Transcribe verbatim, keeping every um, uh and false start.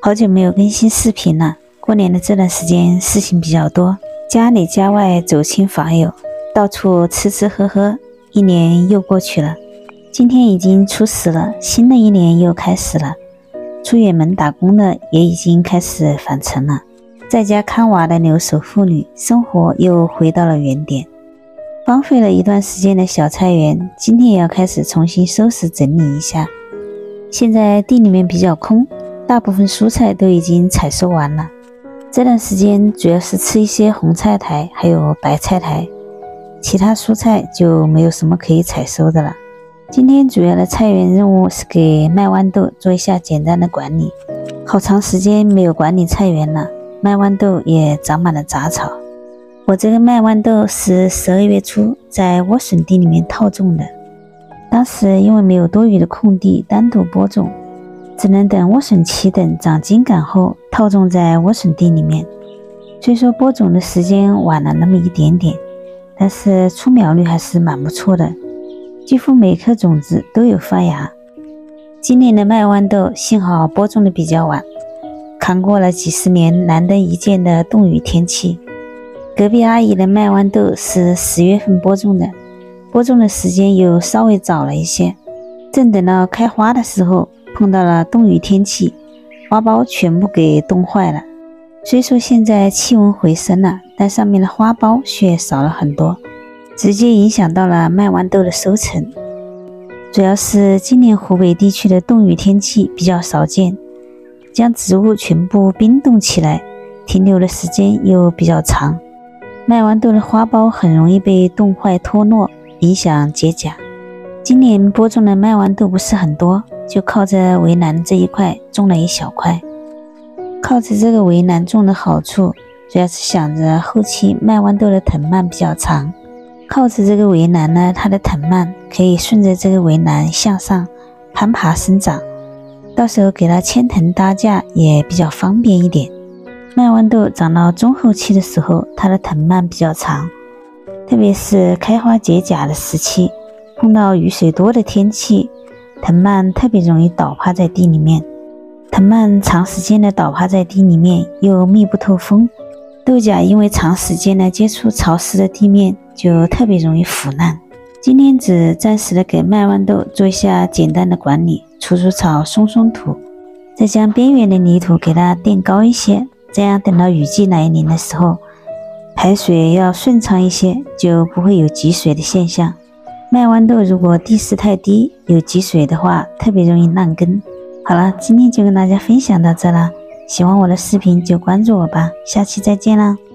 好久没有更新视频了，过年的这段时间事情比较多，家里家外走亲访友，到处吃吃喝喝，一年又过去了。今天已经初十了，新的一年又开始了。出远门打工的也已经开始返程了，在家看娃的留守妇女生活又回到了原点。荒废了一段时间的小菜园，今天也要开始重新收拾整理一下。现在地里面比较空，大部分蔬菜都已经采收完了。这段时间主要是吃一些红菜苔还有白菜苔，其他蔬菜就没有什么可以采收的了。今天主要的菜园任务是给麦豌豆做一下简单的管理。好长时间没有管理菜园了，麦豌豆也长满了杂草。我这个麦豌豆是十二月初在莴笋地里面套种的，当时因为没有多余的空地单独播种，只能等莴笋起等长茎秆后套种在莴笋地里面。虽说播种的时间晚了那么一点点，但是出苗率还是蛮不错的，几乎每颗种子都有发芽。今年的麦豌豆幸好播种的比较晚，扛过了几十年难得一见的冻雨天气。隔壁阿姨的麦豌豆是十月份播种的，播种的时间又稍微早了一些，正等到开花的时候碰到了冻雨天气，花苞全部给冻坏了。虽说现在气温回升了，但上面的花苞却少了很多，直接影响到了麦豌豆的收成。主要是今年湖北地区的冻雨天气比较少见，将植物全部冰冻起来，停留的时间又比较长，麦豌豆的花苞很容易被冻坏脱落，影响结荚。今年播种的麦豌豆不是很多，就靠着围栏这一块种了一小块。靠着这个围栏种的好处，主要是想着后期麦豌豆的藤蔓比较长，靠着这个围栏呢，它的藤蔓可以顺着这个围栏向上攀爬生长，到时候给它牵藤搭架也比较方便一点。麦豌豆长到中后期的时候，它的藤蔓比较长，特别是开花结荚的时期，碰到雨水多的天气，藤蔓特别容易倒趴在地里面。藤蔓长时间的倒趴在地里面又密不透风，豆荚因为长时间的接触潮湿的地面，就特别容易腐烂。今天只暂时的给麦豌豆做一下简单的管理，除除草松松土，再将边缘的泥土给它垫高一些，这样等到雨季来临的时候，排水要顺畅一些，就不会有积水的现象。麦豌豆如果地势太低，有积水的话，特别容易烂根。好了，今天就跟大家分享到这了，喜欢我的视频就关注我吧，下期再见啦。